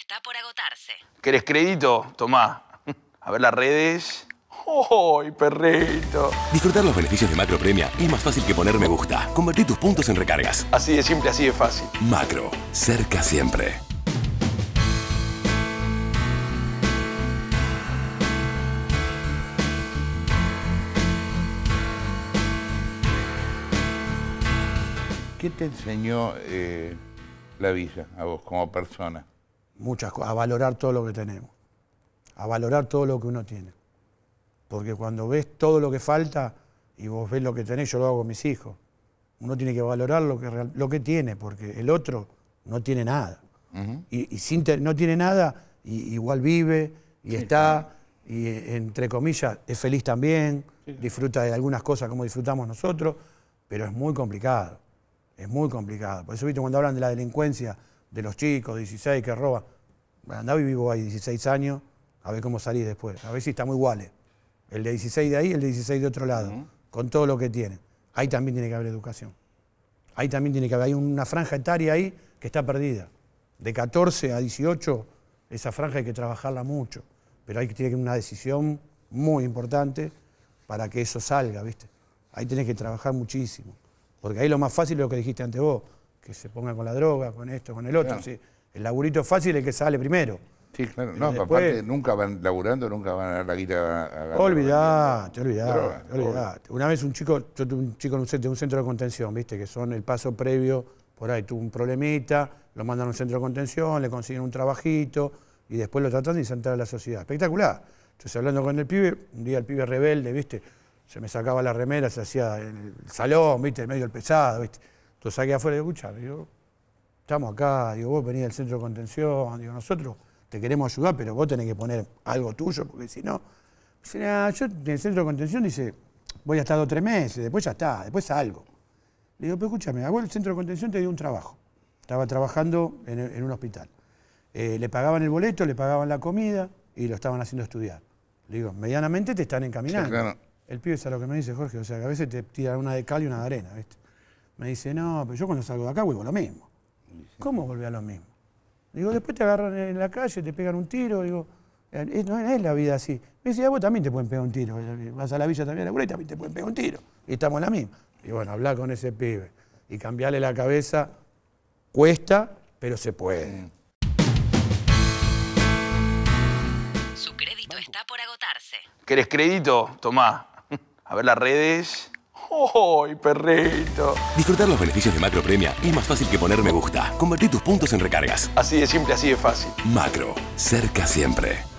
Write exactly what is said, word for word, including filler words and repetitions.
está por agotarse. ¿Querés crédito? Tomá. A ver las redes. ¡Ay, perrito! Disfrutar los beneficios de Macro Premia es más fácil que poner me gusta. Convertí tus puntos en recargas. Así de simple, así de fácil. Macro. Cerca siempre. ¿Qué te enseñó eh, la villa a vos como persona? Muchas cosas, a valorar todo lo que tenemos, a valorar todo lo que uno tiene. Porque cuando ves todo lo que falta y vos ves lo que tenés, yo lo hago con mis hijos, uno tiene que valorar lo que, real, lo que tiene, porque el otro no tiene nada. Uh-huh. Y, y sin te, no tiene nada, y, igual vive, y sí, está, sí. y entre comillas, es feliz también, sí. disfruta de algunas cosas como disfrutamos nosotros, pero es muy complicado. Es muy complicado. Por eso, viste, cuando hablan de la delincuencia de los chicos, dieciséis, que roban, andá y vivo ahí dieciséis años, a ver cómo salís después. A ver si estamos iguales. El de dieciséis de ahí, el de dieciséis de otro lado, uh-huh. con todo lo que tiene. Ahí también tiene que haber educación. Ahí también tiene que haber, hay una franja etaria ahí que está perdida. De catorce a dieciocho, esa franja hay que trabajarla mucho. Pero hay que tener una decisión muy importante para que eso salga, ¿viste? Ahí tenés que trabajar muchísimo. Porque ahí lo más fácil es lo que dijiste antes vos, que se ponga con la droga, con esto, con el otro. Claro. Sí. El laburito fácil es el que sale primero. Sí, claro. No, después, aparte nunca van laburando, nunca van a dar la guita a la Olvidate, olvidate, olvidate. Una vez un chico, yo tuve un chico en un centro, un centro de contención, viste, que son el paso previo, por ahí tuvo un problemita, lo mandan a un centro de contención, le consiguen un trabajito y después lo tratan de insertar a la sociedad. Espectacular. Entonces, hablando con el pibe, un día el pibe rebelde, viste, se me sacaba la remera, se hacía en el salón, viste, medio el pesado, viste. Entonces saqué afuera y digo, escuchá, digo, estamos acá, digo, vos venís del centro de contención, digo, nosotros te queremos ayudar, pero vos tenés que poner algo tuyo, porque si no, dice, nah, yo en el centro de contención, dice, voy a estar dos o tres meses, después ya está, después salgo. Le digo, pero escúchame, a vos el centro de contención te dio un trabajo. Estaba trabajando en, en un hospital. Eh, le pagaban el boleto, le pagaban la comida y lo estaban haciendo estudiar. Le digo, medianamente te están encaminando. Sí, claro. El pibe es a lo que me dice, Jorge, o sea, que a veces te tiran una de cal y una de arena, ¿viste? Me dice, no, pero yo cuando salgo de acá vuelvo a lo mismo. ¿Cómo volví a lo mismo? Digo, después te agarran en la calle, te pegan un tiro, digo, no es la vida así. Me dice, a vos también te pueden pegar un tiro, vas a la villa también a la y también te pueden pegar un tiro. Y estamos en la misma. Y bueno, hablar con ese pibe y cambiarle la cabeza cuesta, pero se puede. Su crédito está por agotarse. ¿Querés crédito? Tomá. A ver las redes. ¡Ay, perrito! Disfrutar los beneficios de Macro Premia es más fácil que poner me gusta. Convertí tus puntos en recargas. Así de simple, así de fácil. Macro. Cerca siempre.